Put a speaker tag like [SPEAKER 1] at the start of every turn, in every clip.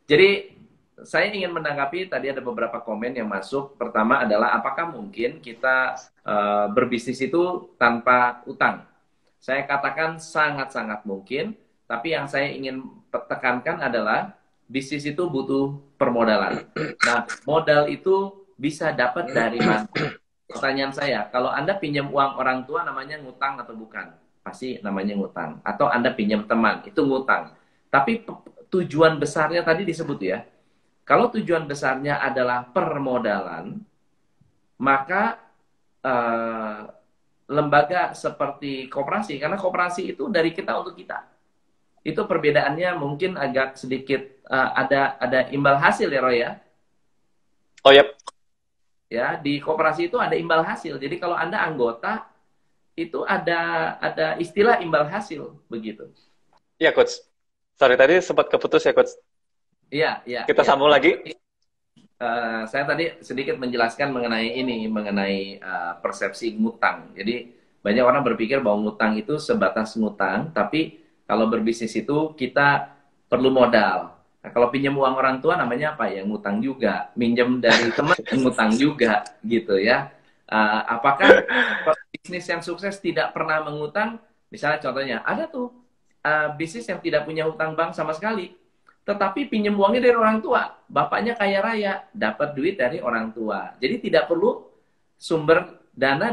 [SPEAKER 1] Jadi saya ingin menanggapi tadi ada beberapa komen yang masuk. Pertama adalah apakah mungkin kita berbisnis itu tanpa utang? Saya katakan sangat-sangat mungkin, tapi yang saya ingin tekankan adalah bisnis itu butuh permodalan. Nah, modal itu bisa dapat dari mana? Pertanyaan saya, kalau Anda pinjam uang orang tua namanya ngutang atau bukan? Pasti namanya ngutang. Atau Anda pinjam teman, itu ngutang. Tapi tujuan besarnya tadi disebut ya. Kalau tujuan besarnya adalah permodalan, maka eh, lembaga seperti koperasi, karena koperasi itu dari kita untuk kita. Itu perbedaannya mungkin agak sedikit ada imbal hasil ya Roy ya.
[SPEAKER 2] Oh ya,
[SPEAKER 1] Ya, di koperasi itu ada imbal hasil. Jadi kalau Anda anggota itu ada istilah imbal hasil begitu.
[SPEAKER 2] iya coach. Sorry tadi sempat keputus ya coach.
[SPEAKER 1] Iya, iya,
[SPEAKER 2] Kita
[SPEAKER 1] iya.
[SPEAKER 2] sambung lagi.
[SPEAKER 1] Saya tadi sedikit menjelaskan mengenai ini, mengenai persepsi ngutang. Jadi banyak orang berpikir bahwa ngutang itu sebatas ngutang, tapi kalau berbisnis itu kita perlu modal. Nah, kalau pinjam uang orang tua namanya apa ya? Ngutang juga. Minjem dari teman ngutang juga, gitu ya. Apakah bisnis yang sukses tidak pernah mengutang? Misalnya contohnya, ada tuh bisnis yang tidak punya hutang bank sama sekali tetapi pinjam uangnya dari orang tua. Bapaknya kaya raya, dapat duit dari orang tua. Jadi tidak perlu sumber dana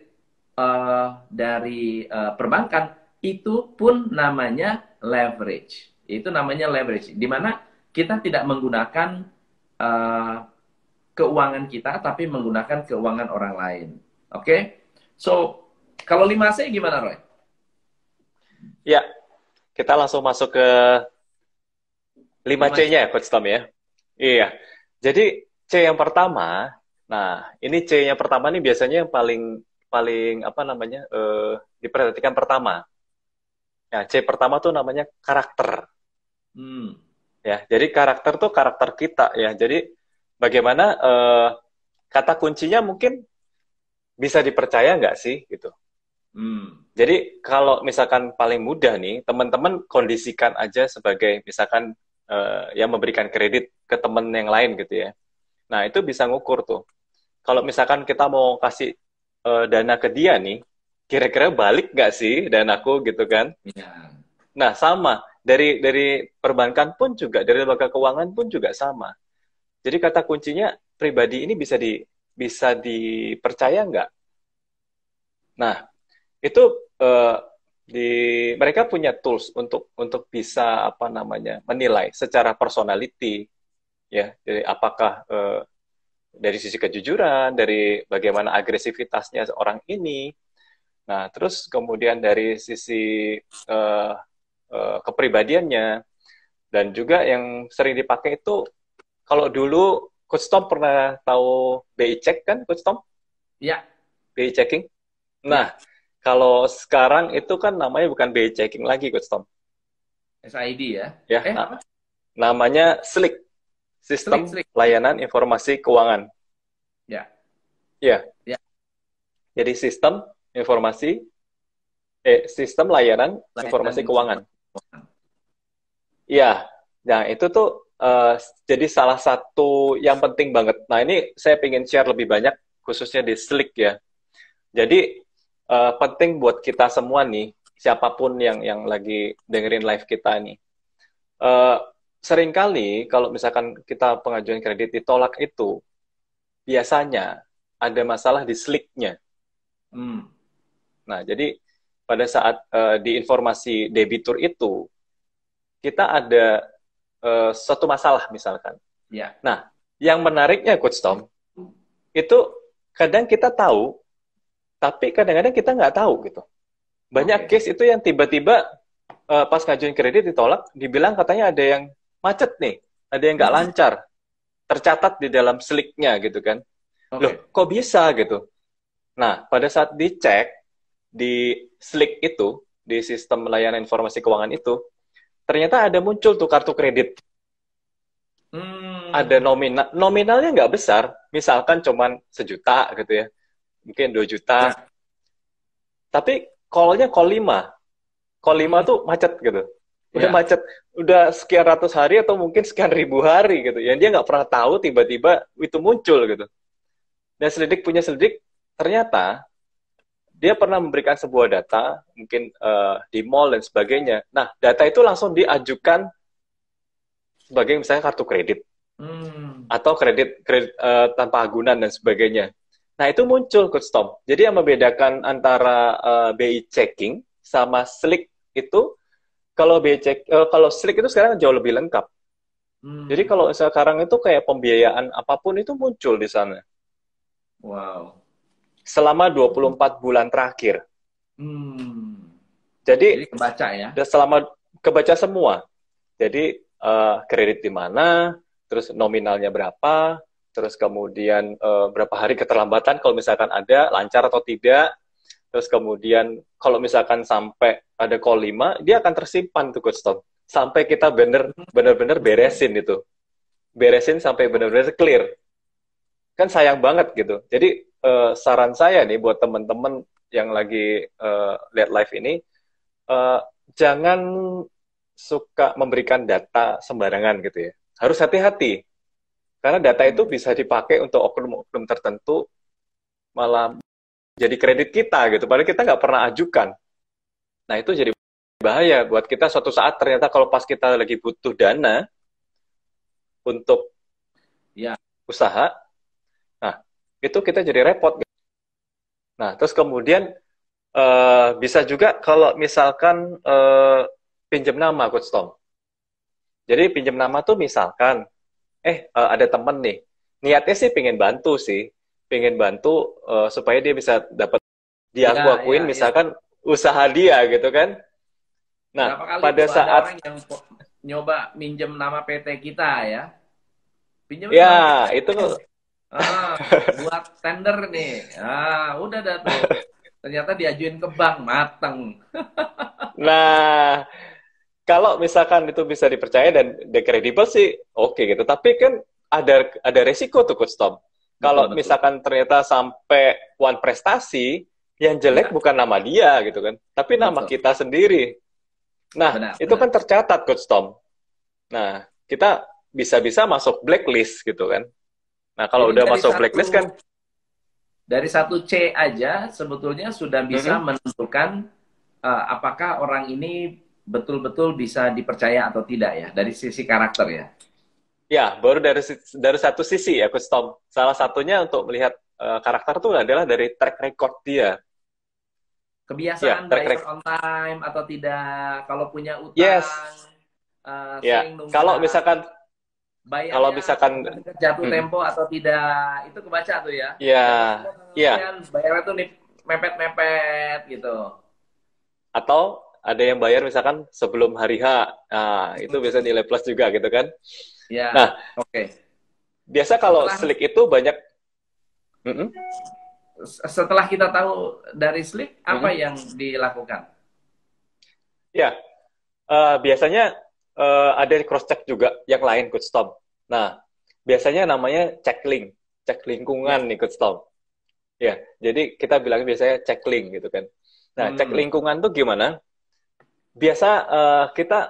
[SPEAKER 1] dari perbankan. Itu pun namanya leverage. Itu namanya leverage. Di mana kita tidak menggunakan uh, keuangan kita, tapi menggunakan keuangan orang lain. Oke? Okay? So, kalau 5C gimana, Roy?
[SPEAKER 2] Ya, kita langsung masuk ke
[SPEAKER 1] 5C.
[SPEAKER 2] 5C-nya ya coach Tom ya. Iya. Jadi C yang pertama, nah ini C yang pertama nih biasanya yang paling paling apa namanya diperhatikan pertama. Ya, C pertama tuh namanya karakter.
[SPEAKER 1] Hmm.
[SPEAKER 2] Ya, jadi karakter tuh karakter kita ya. Jadi bagaimana kata kuncinya mungkin bisa dipercaya nggak sih gitu.
[SPEAKER 1] Hmm.
[SPEAKER 2] Jadi kalau misalkan paling mudah nih, teman-teman kondisikan aja sebagai misalkan yang memberikan kredit ke teman yang lain gitu ya. Nah itu bisa ngukur tuh. Kalau misalkan kita mau kasih dana ke dia nih, kira-kira balik nggak sih danaku gitu kan?
[SPEAKER 1] Ya.
[SPEAKER 2] Nah sama dari perbankan pun juga, dari lembaga keuangan pun juga sama. Jadi kata kuncinya pribadi ini bisa dipercaya nggak? Nah itu eh, di mereka punya tools untuk bisa apa namanya menilai secara personality ya dari apakah dari sisi kejujuran dari bagaimana agresivitasnya orang ini nah terus kemudian dari sisi uh, kepribadiannya dan juga yang sering dipakai itu kalau dulu Coach Tom pernah tahu BI check kan Coach Tom
[SPEAKER 1] Ya.
[SPEAKER 2] BI checking nah
[SPEAKER 1] Ya.
[SPEAKER 2] kalau sekarang itu kan namanya bukan BI checking lagi Coach Tom
[SPEAKER 1] SID ya.
[SPEAKER 2] ya nah,
[SPEAKER 1] Apa?
[SPEAKER 2] namanya SLIC
[SPEAKER 1] Slik,
[SPEAKER 2] Sistem
[SPEAKER 1] slik.
[SPEAKER 2] Layanan Informasi Keuangan
[SPEAKER 1] Ya.
[SPEAKER 2] ya
[SPEAKER 1] Ya.
[SPEAKER 2] jadi sistem layanan
[SPEAKER 1] Layanan
[SPEAKER 2] informasi keuangan.
[SPEAKER 1] informasi keuangan.
[SPEAKER 2] Iya, nah itu tuh jadi salah satu yang penting banget. Nah ini saya pengen share lebih banyak khususnya di Slick ya. Jadi penting buat kita semua nih, siapapun yang lagi dengerin live kita nih. Eh, Seringkali kalau misalkan kita pengajuan kredit ditolak itu biasanya ada masalah di Slick-nya.
[SPEAKER 1] Hmm.
[SPEAKER 2] Nah jadi pada saat di informasi debitur itu kita ada suatu masalah misalkan.
[SPEAKER 1] Ya.
[SPEAKER 2] Nah, yang menariknya Coach Tom, itu kadang kita tahu, tapi kadang-kadang kita nggak tahu gitu. Banyak
[SPEAKER 1] Oke.
[SPEAKER 2] case itu yang tiba-tiba pas ngajuin kredit ditolak, dibilang katanya ada yang macet nih, ada yang nggak lancar, tercatat di dalam slicknya gitu kan. Loh,
[SPEAKER 1] Oke.
[SPEAKER 2] kok bisa gitu? Nah, pada saat dicek di slick itu, di sistem layanan informasi keuangan itu, ternyata ada muncul tuh kartu kredit ada
[SPEAKER 1] Hmm.
[SPEAKER 2] nominalnya nggak besar, misalkan cuman 1 juta gitu ya, mungkin 2 juta,
[SPEAKER 1] Ya.
[SPEAKER 2] tapi call-nya call 5
[SPEAKER 1] Hmm.
[SPEAKER 2] tuh macet gitu, udah
[SPEAKER 1] Ya.
[SPEAKER 2] macet, udah sekian ratus hari atau mungkin sekian ribu hari gitu. Yang dia nggak pernah tahu tiba-tiba itu muncul gitu. Dan selidik punya selidik, ternyata dia pernah memberikan sebuah data, mungkin di mall dan sebagainya. Nah, data itu langsung diajukan sebagai misalnya kartu kredit atau kredit tanpa agunan dan sebagainya. Nah, itu muncul Coach Tom. Jadi yang membedakan antara BI checking sama Slick itu, kalau kalau Slick itu sekarang jauh lebih lengkap. Jadi kalau sekarang itu kayak pembiayaan apapun itu muncul di sana.
[SPEAKER 1] Wow.
[SPEAKER 2] Selama 24 bulan terakhir.
[SPEAKER 1] Jadi
[SPEAKER 2] Jadi
[SPEAKER 1] kebaca ya.
[SPEAKER 2] selama kebaca semua. Jadi kredit di mana, terus nominalnya berapa, terus kemudian berapa hari keterlambatan kalau misalkan ada, lancar atau tidak. Terus kemudian kalau misalkan sampai ada call 5, dia akan tersimpan tuh Coach Tom. Sampai kita bener-bener beresin itu. Beresin sampai bener-bener clear. Kan sayang banget gitu. Jadi saran saya nih buat teman-teman yang lagi lihat live ini, jangan suka memberikan data sembarangan gitu ya. Harus hati-hati. Karena data itu bisa dipakai untuk oknum-oknum tertentu, malah jadi kredit kita gitu. Padahal kita nggak pernah ajukan. Nah itu jadi bahaya buat kita suatu saat ternyata kalau pas kita lagi butuh dana untuk usaha, nah itu kita jadi repot. Nah terus kemudian bisa juga kalau misalkan pinjam nama Coach Tom. Jadi pinjam nama tuh misalkan, ada temen nih, niatnya sih pengen bantu sih, pengen bantu supaya dia bisa dapat akuin misalkan usaha dia gitu kan. Nah,
[SPEAKER 1] berapa kali
[SPEAKER 2] pada
[SPEAKER 1] tuh
[SPEAKER 2] saat
[SPEAKER 1] ada orang yang nyoba minjem nama PT kita ya. Pinjam
[SPEAKER 2] ya
[SPEAKER 1] nama PT.
[SPEAKER 2] itu
[SPEAKER 1] Buat tender nih. Udah dah tuh. Ternyata diajuin ke bank, mateng.
[SPEAKER 2] nah kalau misalkan itu bisa dipercaya dan kredibel sih oke gitu. Tapi kan ada resiko tuh Coach Tom. Kalau misalkan ternyata sampai one prestasi, yang jelek bukan nama dia gitu kan, tapi nama kita sendiri. Nah, itu kan tercatat Coach Tom. Nah, kita bisa-bisa masuk blacklist gitu kan. Nah, kalau udah masuk blacklist kan
[SPEAKER 1] dari satu C aja sebetulnya sudah bisa menentukan apakah orang ini betul-betul bisa dipercaya atau tidak ya, dari sisi karakter ya.
[SPEAKER 2] Ya, baru dari satu sisi ya Coach Tom. Salah satunya untuk melihat karakter itu adalah dari track record dia.
[SPEAKER 1] Kebiasaan bayar on time atau tidak, kalau punya utang,
[SPEAKER 2] sering nunggu. Kalau misalkan
[SPEAKER 1] jatuh tempo atau tidak, itu kebaca tuh ya. Bayarnya tuh mepet-mepet gitu.
[SPEAKER 2] Atau ada yang bayar misalkan sebelum hari H, nah itu biasa nilai plus juga gitu kan. Nah, biasa kalau Slick itu banyak.
[SPEAKER 1] Setelah kita tahu dari Slick, apa yang dilakukan?
[SPEAKER 2] Ya, biasanya ada cross check juga yang lain Coach Tom. Nah, biasanya namanya cek lingkungan nih Coach Tom. Ya, jadi kita bilangnya biasanya cek link gitu kan. Nah, cek lingkungan tuh gimana? Biasa kita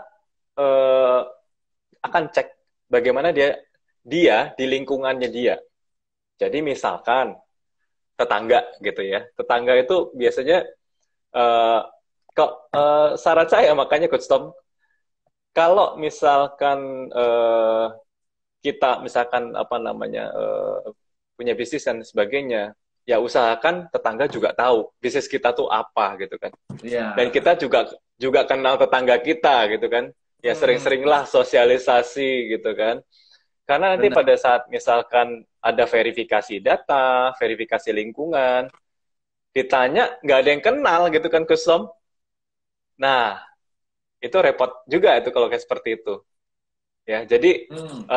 [SPEAKER 2] akan cek bagaimana dia di lingkungannya dia. Jadi misalkan tetangga gitu ya. Tetangga itu biasanya saran saya makanya Coach Tom, kalau misalkan kita misalkan punya bisnis dan sebagainya, ya usahakan tetangga juga tahu bisnis kita tuh apa gitu kan. Dan kita juga kenal tetangga kita gitu kan. Ya sering-seringlah sosialisasi gitu kan. Karena nanti pada saat misalkan ada verifikasi data, verifikasi lingkungan, ditanya nggak ada yang kenal gitu kan Coach Tom. Nah, itu repot juga itu kalau kayak seperti itu. Ya, jadi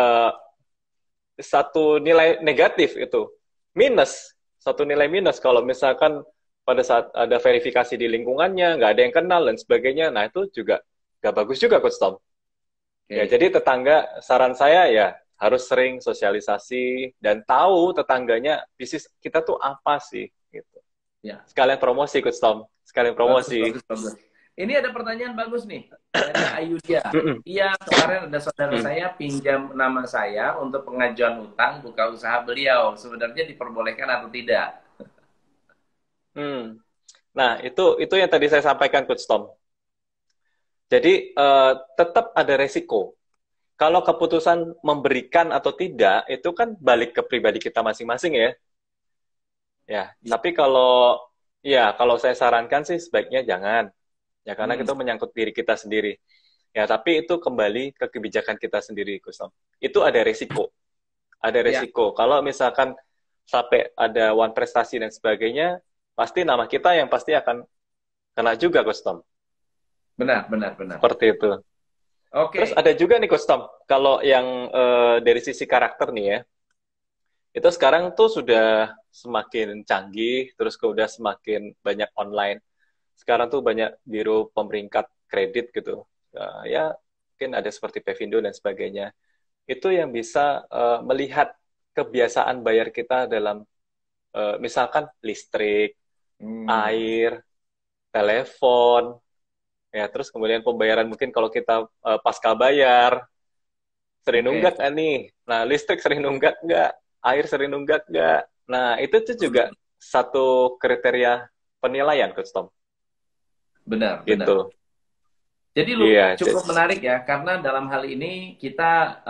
[SPEAKER 2] satu nilai negatif itu satu nilai minus kalau misalkan pada saat ada verifikasi di lingkungannya nggak ada yang kenal dan sebagainya. Nah, itu juga nggak bagus juga Coach Tom. Ya, jadi tetangga saran saya ya harus sering sosialisasi dan tahu tetangganya bisnis kita tuh apa sih gitu. Ya. Sekalian promosi Coach Tom, sekalian promosi.
[SPEAKER 1] Bagus. Ini ada pertanyaan bagus nih dari Ayudia.
[SPEAKER 2] Mm-mm.
[SPEAKER 1] Iya, kemarin ada saudara saya pinjam nama saya untuk pengajuan utang buka usaha beliau. Sebenarnya diperbolehkan atau tidak?
[SPEAKER 2] Hmm. Nah, itu yang tadi saya sampaikan, Coach Tom. Jadi tetap ada resiko. Kalau keputusan memberikan atau tidak itu kan balik ke pribadi kita masing-masing ya. Ya,
[SPEAKER 1] Ya.
[SPEAKER 2] tapi kalau saya sarankan sih sebaiknya jangan. Ya karena
[SPEAKER 1] Hmm.
[SPEAKER 2] itu menyangkut diri kita sendiri. Ya, tapi itu kembali ke kebijakan kita sendiri, Kusnom. Itu ada resiko. Ada
[SPEAKER 1] Ya,
[SPEAKER 2] resiko. Kalau misalkan sampai ada one prestasi dan sebagainya, pasti nama kita yang pasti akan kena juga, Kusnom.
[SPEAKER 1] benar, benar, benar.
[SPEAKER 2] Seperti itu. Terus
[SPEAKER 1] Oke.
[SPEAKER 2] ada juga nih, Kusnom, kalau yang dari sisi karakter nih ya, itu sekarang tuh sudah semakin canggih, terus udah semakin banyak online. Sekarang tuh banyak biro pemeringkat kredit gitu. Ya, mungkin ada seperti Pevindo dan sebagainya. Itu yang bisa melihat kebiasaan bayar kita dalam misalkan listrik,
[SPEAKER 1] Hmm.
[SPEAKER 2] air, telepon, ya terus kemudian pembayaran mungkin kalau kita pasca bayar sering
[SPEAKER 1] Oke.
[SPEAKER 2] nunggak nggak nih? Nah, listrik sering nunggak nggak? Air sering nunggak nggak? Nah, itu tuh juga satu kriteria penilaian, Coach Tom.
[SPEAKER 1] Benar, benar.
[SPEAKER 2] Gitu.
[SPEAKER 1] Jadi lu
[SPEAKER 2] Iya,
[SPEAKER 1] cukup menarik ya, karena dalam hal ini kita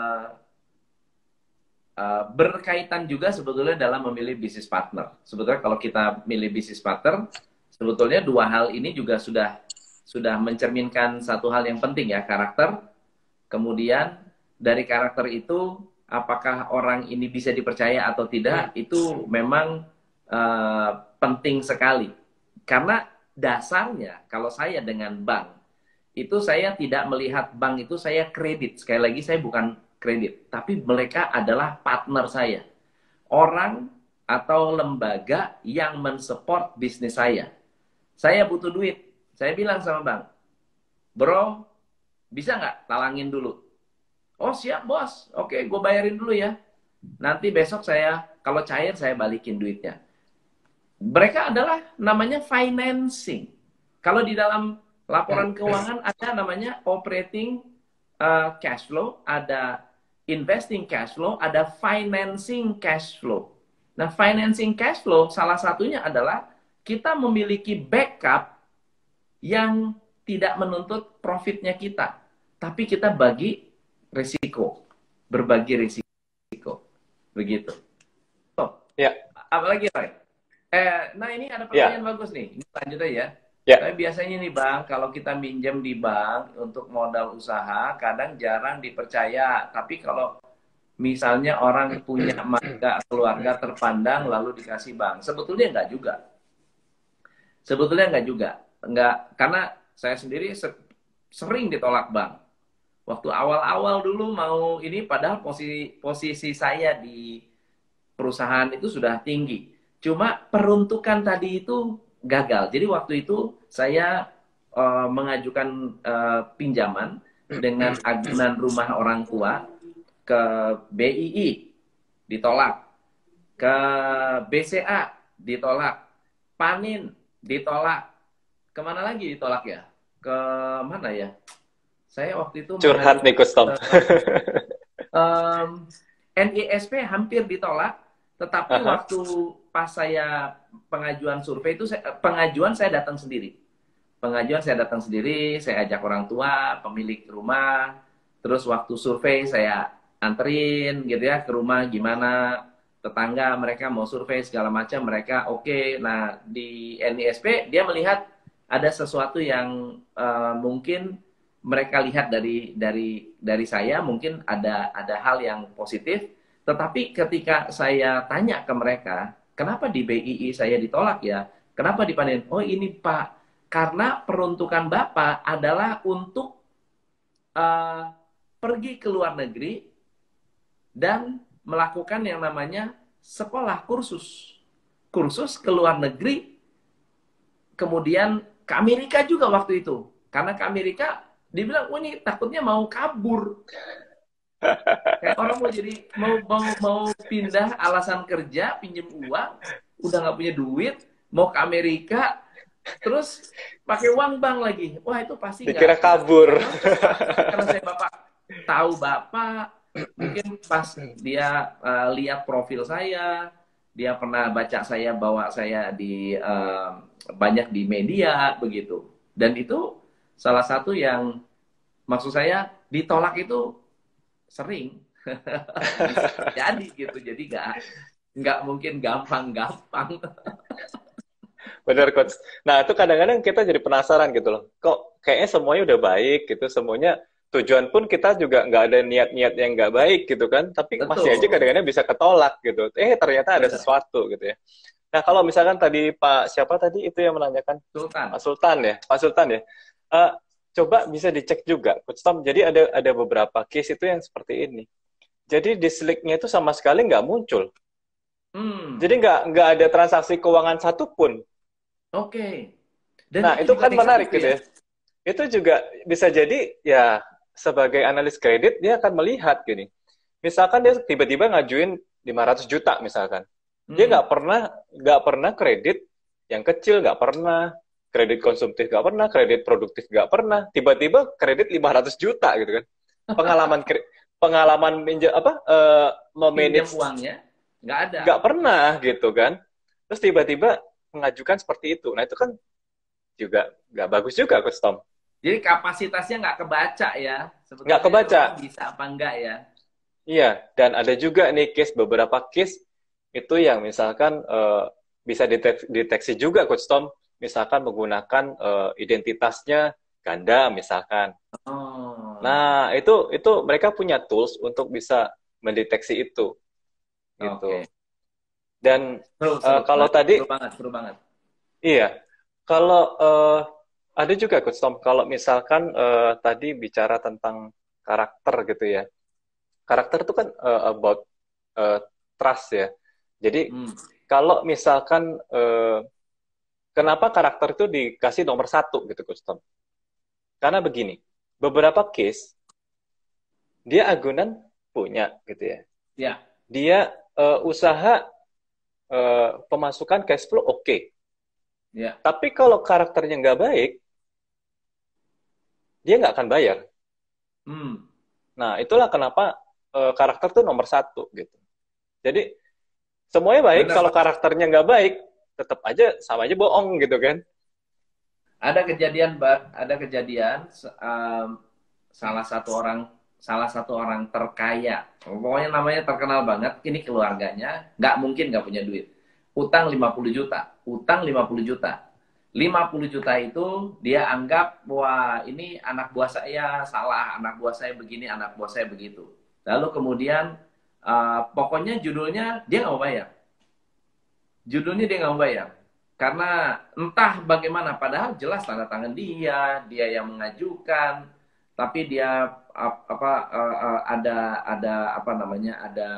[SPEAKER 1] berkaitan juga sebetulnya dalam memilih bisnis partner. Sebetulnya kalau kita milih bisnis partner, sebetulnya dua hal ini juga sudah mencerminkan satu hal yang penting ya, karakter. Kemudian dari karakter itu, apakah orang ini bisa dipercaya atau tidak, itu memang penting sekali. Karena dasarnya kalau saya dengan bank, itu saya tidak melihat bank itu saya kredit. Sekali lagi saya bukan kredit, tapi mereka adalah partner saya. Orang atau lembaga yang mensupport bisnis saya. Saya butuh duit. Saya bilang sama bank, bro, bisa nggak talangin dulu? Oh siap bos, oke gue bayarin dulu ya. Nanti besok saya, kalau cair saya balikin duitnya. Mereka adalah namanya financing. Kalau di dalam laporan keuangan ada namanya operating cash flow, ada investing cash flow, ada financing cash flow. Nah, financing cash flow salah satunya adalah kita memiliki backup yang tidak menuntut profitnya kita, tapi kita bagi risiko, berbagi risiko, begitu. Oh,
[SPEAKER 2] ya,
[SPEAKER 1] apalagi Roy? Nah ini ada
[SPEAKER 2] ya,
[SPEAKER 1] pertanyaan bagus nih. Ini lanjut aja ya.
[SPEAKER 2] ya.
[SPEAKER 1] Tapi biasanya nih Bang, kalau kita minjem di bank untuk modal usaha, kadang jarang dipercaya. Tapi kalau misalnya orang punya marga keluarga terpandang lalu dikasih bank, sebetulnya enggak juga. Sebetulnya enggak juga. Enggak, karena saya sendiri sering ditolak bank. Waktu awal-awal dulu mau ini, padahal posisi posisi saya di perusahaan itu sudah tinggi. Cuma peruntukan tadi itu gagal. Jadi waktu itu saya mengajukan pinjaman dengan agunan rumah orang tua ke BII ditolak, ke BCA ditolak, Panin ditolak, kemana lagi ditolak ya? Ke mana ya? Saya waktu itu
[SPEAKER 2] Curhat nih,
[SPEAKER 1] mengajukan
[SPEAKER 2] Coach Tom.
[SPEAKER 1] um, NISP hampir ditolak, tetapi
[SPEAKER 2] Aha.
[SPEAKER 1] waktu pas saya pengajuan survei itu pengajuan saya datang sendiri. Pengajuan saya datang sendiri, saya ajak orang tua, pemilik rumah, terus waktu survei saya anterin gitu ya ke rumah gimana tetangga mereka mau survei segala macam mereka oke. Nah di NISP dia melihat ada sesuatu yang mungkin mereka lihat dari saya mungkin ada hal yang positif, tetapi ketika saya tanya ke mereka kenapa di BII saya ditolak ya, kenapa dipanen, oh ini Pak, karena peruntukan Bapak adalah untuk uh, pergi ke luar negeri dan melakukan yang namanya sekolah kursus ke luar negeri, kemudian ke Amerika juga waktu itu, karena ke Amerika dibilang, oh ini takutnya mau kabur. Kayak orang mau jadi mau pindah alasan kerja, pinjem uang, udah nggak punya duit, mau ke Amerika. Terus pakai uang bank lagi. Wah itu pasti
[SPEAKER 2] Dikira
[SPEAKER 1] nggak
[SPEAKER 2] kabur.
[SPEAKER 1] cocok Pak. Tapi karena saya Bapak tahu Bapak, mungkin pas dia lihat profil saya, dia pernah baca saya bawa saya di banyak di media begitu. Dan itu salah satu yang maksud saya ditolak itu sering bisa jadi gitu. Jadi nggak mungkin gampang-gampang.
[SPEAKER 2] Bener, Coach. Nah, itu kadang-kadang kita jadi penasaran gitu loh. Kok kayaknya semuanya udah baik gitu, semuanya tujuan pun kita juga nggak ada niat-niat yang nggak baik gitu kan, tapi masih aja
[SPEAKER 1] Betul,
[SPEAKER 2] kadang-kadang bisa ketolak gitu. Ternyata ada
[SPEAKER 1] benar.
[SPEAKER 2] sesuatu gitu ya. Nah, kalau misalkan tadi Pak, siapa tadi itu yang menanyakan?
[SPEAKER 1] Sultan.
[SPEAKER 2] Pak Sultan ya? Pak Sultan ya? Eh, coba bisa dicek juga, Coach Tom. Jadi ada beberapa case itu yang seperti ini. Jadi dislike-nya itu sama sekali nggak muncul.
[SPEAKER 1] Hmm,
[SPEAKER 2] Jadi nggak ada transaksi keuangan satupun.
[SPEAKER 1] oke. Dan
[SPEAKER 2] Nah,
[SPEAKER 1] itu
[SPEAKER 2] itu
[SPEAKER 1] juga
[SPEAKER 2] kan menarik
[SPEAKER 1] negatif
[SPEAKER 2] gitu
[SPEAKER 1] ya?
[SPEAKER 2] ya. Itu juga bisa jadi ya sebagai analis kredit dia akan melihat gini. Misalkan dia tiba-tiba ngajuin 500 juta misalkan. Dia
[SPEAKER 1] Hmm.
[SPEAKER 2] nggak pernah kredit yang kecil, nggak pernah kredit konsumtif, nggak pernah kredit produktif, nggak pernah. Tiba-tiba kredit 500 juta gitu kan. Pengalaman pengalaman
[SPEAKER 1] Pinjam
[SPEAKER 2] memanage
[SPEAKER 1] uangnya nggak ada.
[SPEAKER 2] nggak pernah gitu kan. Terus tiba-tiba mengajukan seperti itu. Nah itu kan juga nggak bagus juga, Coach Tom.
[SPEAKER 1] Jadi kapasitasnya nggak kebaca ya.
[SPEAKER 2] Nggak
[SPEAKER 1] Sebetulnya itu
[SPEAKER 2] kebaca.
[SPEAKER 1] orang bisa apa enggak ya?
[SPEAKER 2] Iya, dan ada juga nih beberapa case itu yang misalkan bisa deteksi juga Coach Tom, misalkan menggunakan identitasnya ganda misalkan.
[SPEAKER 1] Oh,
[SPEAKER 2] Nah, itu mereka punya tools untuk bisa mendeteksi itu gitu.
[SPEAKER 1] oke.
[SPEAKER 2] Dan
[SPEAKER 1] Seru, seru,
[SPEAKER 2] kalau
[SPEAKER 1] menarik.
[SPEAKER 2] tadi
[SPEAKER 1] Seru banget, seru banget.
[SPEAKER 2] iya, kalau ada juga Coach Tom, kalau misalkan tadi bicara tentang karakter gitu ya. Karakter itu kan about uh, trust ya. Jadi
[SPEAKER 1] Hmm.
[SPEAKER 2] kalau misalkan kenapa karakter itu dikasih nomor satu gitu, Custom? Karena begini, beberapa case dia agunan punya gitu ya.
[SPEAKER 1] Ya,
[SPEAKER 2] Dia usaha pemasukan cash flow oke.
[SPEAKER 1] ya.
[SPEAKER 2] Tapi kalau karakternya nggak baik, dia nggak akan bayar.
[SPEAKER 1] Hmm.
[SPEAKER 2] Nah, itulah kenapa karakter itu nomor satu gitu. Jadi semuanya baik,
[SPEAKER 1] Benar
[SPEAKER 2] kalau
[SPEAKER 1] Pak.
[SPEAKER 2] karakternya nggak baik, tetap aja sama aja bohong gitu kan.
[SPEAKER 1] Ada kejadian salah satu orang terkaya. Pokoknya namanya terkenal banget. Ini keluarganya nggak mungkin nggak punya duit. Utang 50 juta. Utang 50 juta. 50 juta itu dia anggap, wah ini anak buah saya salah, anak buah saya begini, anak buah saya begitu. Lalu kemudian pokoknya judulnya dia nggak mau bayar. Judulnya dia nggak mau bayar. Karena entah bagaimana, padahal jelas tanda tangan dia yang mengajukan, tapi dia ada apa namanya, ada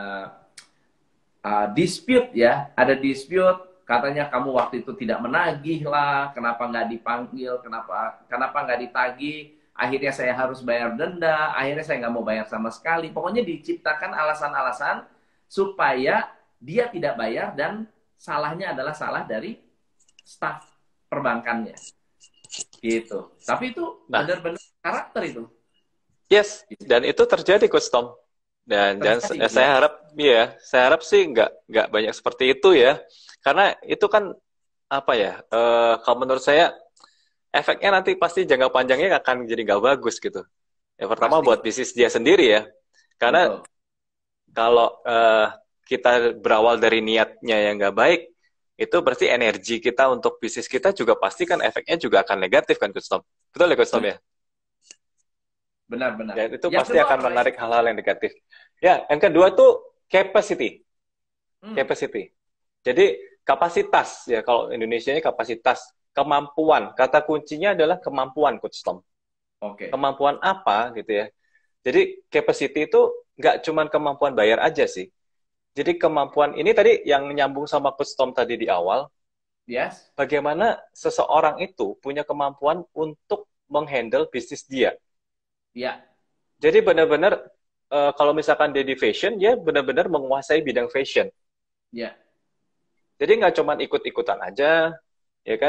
[SPEAKER 1] dispute ya, ada dispute. Katanya kamu waktu itu tidak menagih lah, kenapa nggak dipanggil, kenapa nggak ditagih, akhirnya saya harus bayar denda, akhirnya saya nggak mau bayar sama sekali. Pokoknya diciptakan alasan-alasan supaya dia tidak bayar dan salahnya adalah salah dari staf perbankannya gitu. Tapi itu
[SPEAKER 2] Nah,
[SPEAKER 1] benar-benar karakter itu
[SPEAKER 2] yes, dan itu terjadi Coach Tom. Dan
[SPEAKER 1] terjadi
[SPEAKER 2] saya
[SPEAKER 1] ya.
[SPEAKER 2] harap, ya, saya harap sih nggak banyak seperti itu ya, karena itu kan apa ya? Kalau menurut saya efeknya nanti pasti jangka panjangnya akan jadi nggak bagus gitu. Ya pertama
[SPEAKER 1] Pasti
[SPEAKER 2] buat bisnis dia sendiri ya, karena
[SPEAKER 1] betul.
[SPEAKER 2] kalau kita berawal dari niatnya yang nggak baik, itu berarti energi kita untuk bisnis kita juga pasti kan efeknya juga akan negatif kan Coach Tom. Betul ya Coach Tom ya?
[SPEAKER 1] Benar-benar.
[SPEAKER 2] Dan itu
[SPEAKER 1] Yang
[SPEAKER 2] pasti
[SPEAKER 1] kedua
[SPEAKER 2] akan
[SPEAKER 1] apa lagi?
[SPEAKER 2] menarik hal-hal yang negatif. Ya, yang kedua tuh capacity.
[SPEAKER 1] Hmm,
[SPEAKER 2] Capacity. Jadi kapasitas ya, kalau Indonesia ini kapasitas, kemampuan. Kata kuncinya adalah kemampuan, Coach Tom.
[SPEAKER 1] oke.
[SPEAKER 2] Kemampuan apa gitu ya. Jadi capacity itu nggak cuma kemampuan bayar aja sih. Jadi kemampuan ini tadi yang nyambung sama Coach Tom tadi di awal,
[SPEAKER 1] Yes.
[SPEAKER 2] bagaimana seseorang itu punya kemampuan untuk menghandle bisnis dia.
[SPEAKER 1] Ya,
[SPEAKER 2] Jadi benar-benar kalau misalkan dia di fashion, dia benar-benar menguasai bidang fashion.
[SPEAKER 1] ya.
[SPEAKER 2] Jadi nggak cuma ikut-ikutan aja, ya kan?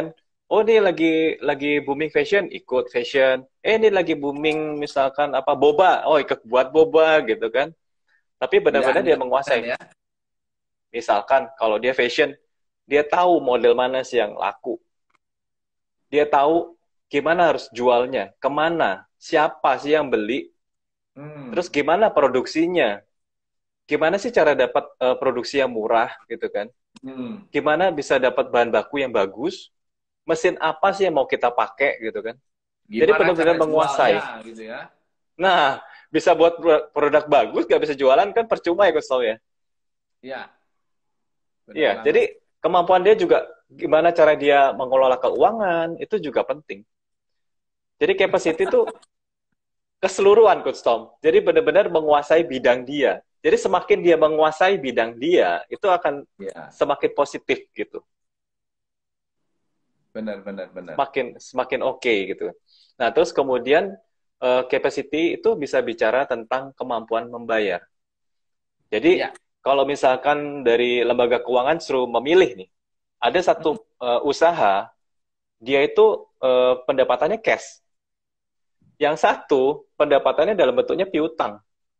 [SPEAKER 2] Oh, ini lagi booming fashion, ikut fashion. Ini lagi booming misalkan apa boba, oh ikut buat boba gitu kan. Tapi benar-benar dia
[SPEAKER 1] Nggak konsisten
[SPEAKER 2] menguasai.
[SPEAKER 1] ya.
[SPEAKER 2] Misalkan kalau dia fashion, dia tahu model mana sih yang laku. Dia tahu gimana harus jualnya, kemana, siapa sih yang beli, terus
[SPEAKER 1] Hmm.
[SPEAKER 2] gimana produksinya, gimana sih cara dapat produksi yang murah gitu kan.
[SPEAKER 1] Hmm.
[SPEAKER 2] Gimana bisa dapat bahan baku yang bagus, mesin apa sih yang mau kita pakai gitu kan. Jadi
[SPEAKER 1] Gimana cara
[SPEAKER 2] benar-benar
[SPEAKER 1] jualnya
[SPEAKER 2] menguasai.
[SPEAKER 1] gitu ya?
[SPEAKER 2] Nah, bisa buat produk bagus, nggak bisa jualan kan percuma ya Kusel ya.
[SPEAKER 1] Iya, benar
[SPEAKER 2] Iya,
[SPEAKER 1] banget.
[SPEAKER 2] jadi kemampuan dia juga gimana cara dia mengelola keuangan itu juga penting. Jadi capacity itu keseluruhan Coach Tom. Jadi benar-benar menguasai bidang dia. Jadi semakin dia menguasai bidang dia, itu akan
[SPEAKER 1] Iya,
[SPEAKER 2] semakin positif gitu.
[SPEAKER 1] benar benar benar.
[SPEAKER 2] Semakin semakin oke gitu. Nah, terus kemudian capacity itu bisa bicara tentang kemampuan membayar. Jadi
[SPEAKER 1] Iya,
[SPEAKER 2] kalau misalkan dari lembaga keuangan suruh memilih nih, ada satu usaha dia itu pendapatannya cash. Yang satu pendapatannya dalam bentuknya piutang.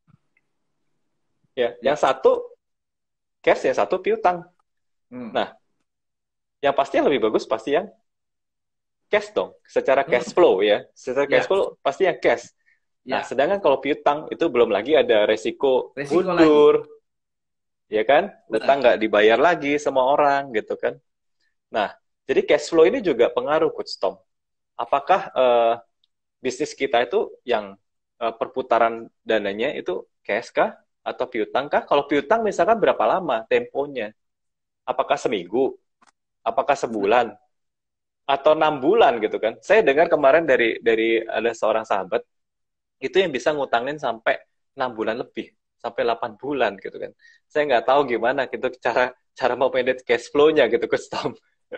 [SPEAKER 2] Ya, yang
[SPEAKER 1] iya.
[SPEAKER 2] satu cash, yang satu piutang.
[SPEAKER 1] Hmm.
[SPEAKER 2] Nah, yang pasti yang lebih bagus pasti yang cash dong. Secara
[SPEAKER 1] Hmm.
[SPEAKER 2] cash flow ya. Secara cash
[SPEAKER 1] Iya,
[SPEAKER 2] flow pasti yang cash. Nah,
[SPEAKER 1] iya.
[SPEAKER 2] sedangkan kalau piutang itu belum lagi ada resiko
[SPEAKER 1] Resiko lagi.
[SPEAKER 2] mundur, ya kan? Utang
[SPEAKER 1] Benar.
[SPEAKER 2] nggak dibayar lagi sama orang gitu kan. Nah, jadi cash flow ini juga pengaruh Coach Tom. Apakah bisnis kita itu yang perputaran dananya itu cash kah atau piutang kah? Kalau piutang misalkan berapa lama temponya? Apakah seminggu? Apakah sebulan? Atau 6 bulan gitu kan? Saya dengar kemarin dari ada seorang sahabat itu yang bisa ngutangin sampai 6 bulan lebih, sampai 8 bulan gitu kan. Saya nggak tahu gimana gitu cara cara mau manage cash flow-nya gitu Coach Tom.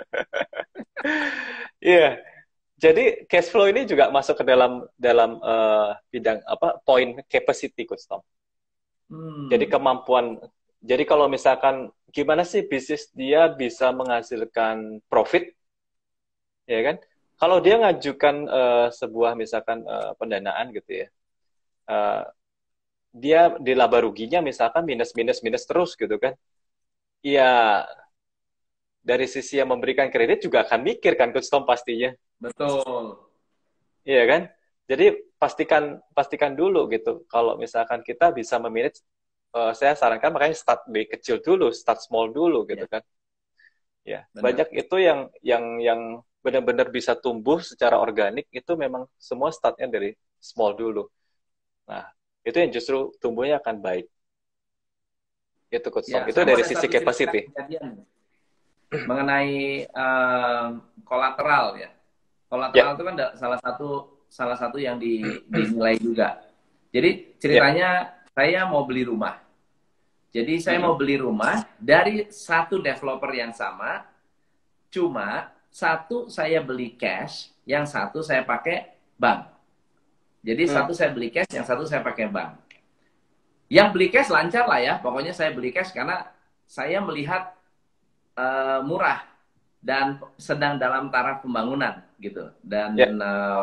[SPEAKER 2] Iya, yeah. Jadi cash flow ini juga masuk ke dalam dalam bidang apa point capacity Coach Tom. Jadi
[SPEAKER 1] Hmm.
[SPEAKER 2] kemampuan. Jadi kalau misalkan gimana sih bisnis dia bisa menghasilkan profit, ya kan? Kalau dia ngajukan sebuah misalkan pendanaan gitu ya, uh, dia di laba ruginya misalkan minus minus minus terus gitu kan? Ya dari sisi yang memberikan kredit juga akan mikir kan Coach Tom pastinya.
[SPEAKER 1] Betul.
[SPEAKER 2] Iya kan? Jadi pastikan pastikan dulu gitu. Kalau misalkan kita bisa memanage, saya sarankan makanya start dari kecil dulu, start small dulu gitu
[SPEAKER 1] Ya,
[SPEAKER 2] kan. Ya,
[SPEAKER 1] benar.
[SPEAKER 2] banyak itu yang benar-benar bisa tumbuh secara organik itu memang semua startnya dari small dulu. Nah, itu yang justru tumbuhnya akan baik. Itu Coach Tom.
[SPEAKER 1] Ya,
[SPEAKER 2] Itu
[SPEAKER 1] saya mau
[SPEAKER 2] dari
[SPEAKER 1] ada
[SPEAKER 2] sisi
[SPEAKER 1] satu cerita
[SPEAKER 2] capacity.
[SPEAKER 1] kejadian mengenai kolateral ya.
[SPEAKER 2] Ya,
[SPEAKER 1] Kolateral itu kan salah satu yang dinilai juga. Jadi
[SPEAKER 2] ya.
[SPEAKER 1] ceritanya saya mau beli rumah. Jadi saya
[SPEAKER 2] Mm-mm.
[SPEAKER 1] mau beli rumah dari satu developer yang sama, cuma satu saya beli cash, yang satu saya pakai bank. Jadi
[SPEAKER 2] Mm.
[SPEAKER 1] satu saya beli cash, yang satu saya pakai bank. Yang beli cash lancar lah ya, pokoknya saya beli cash karena saya melihat murah dan sedang dalam taraf pembangunan gitu.
[SPEAKER 2] Ya.
[SPEAKER 1] Dan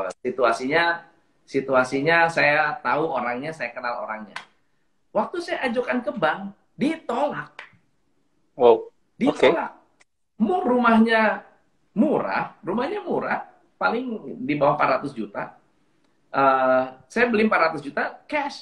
[SPEAKER 1] situasinya saya tahu orangnya, saya kenal orangnya. Waktu saya ajukan ke bank, ditolak.
[SPEAKER 2] Wow. Oke.
[SPEAKER 1] Ditolak. Rumahnya rumahnya murah, paling di bawah 400 juta. Saya beli 400 juta cash.